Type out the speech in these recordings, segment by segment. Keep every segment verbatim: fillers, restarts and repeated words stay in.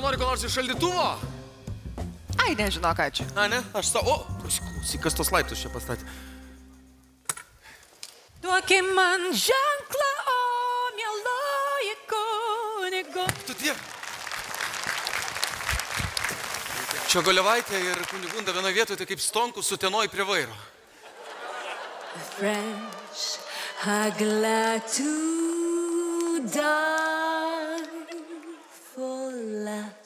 nori ko nors iš šaldytuvo? Ai, nežinok, ačiū. A, ne? Aš savo... O, klausyk, kas tos laiptus čia pastatė? Duokim man ženklą, o mieloji kunigo. Tu tie... Čia Golievaitė ir Kunigunda vienoje vietoje, tai kaip Stonkus su Tenoj prie vairo. The French are glad to die for love.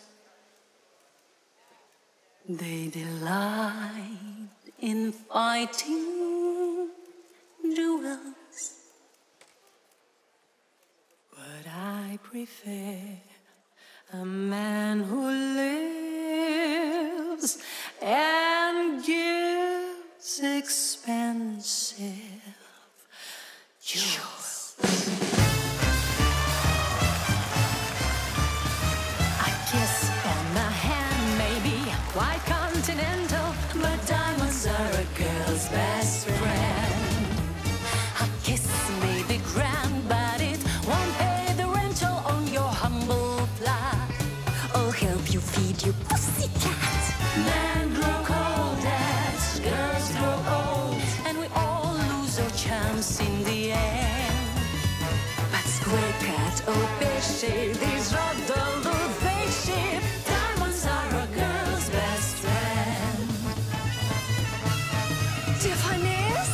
They delight in fighting duels. But I prefer a man who lives and gives expensive jewels. A kiss and a hand may be quite continental, but diamonds are a girl's best friend. A kiss may be grand, but it won't pay the rental on your humble flat, or help you feed your pussycat. Men grow cold as girls grow old, and we all lose our chance in the end. But square cat, oh péché, these roddle they ship. Diamonds are a girl's best friend. Tiffany's?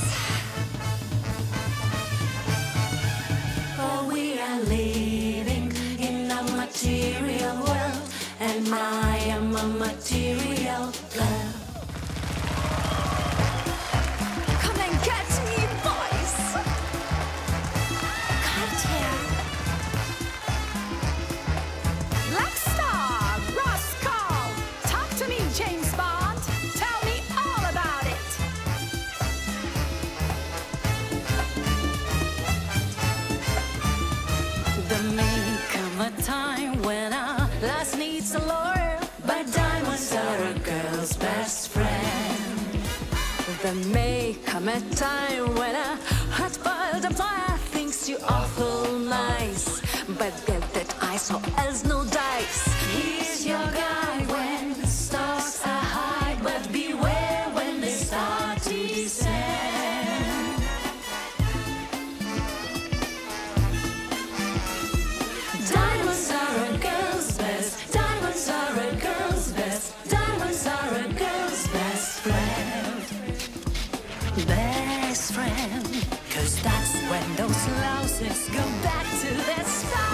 For we are living in a material world, and I am a material girl. Come and get me, boys! Cartier. Black Star, Roscoe. Talk to me, James Bond. Tell me all about it. There may come a time when our last needs a lawyer, but diamonds are a girl's best friend. There may come a time when a hot-boiled employer thinks you awful nice, but get that ice or else no dice. He's your guy when the stars are high, but beware when they start to descend. Diamonds are a girl's best, diamonds are a girl's best, diamonds are a girl's best friend. Best friend, 'cause that's when those louses go back to their start.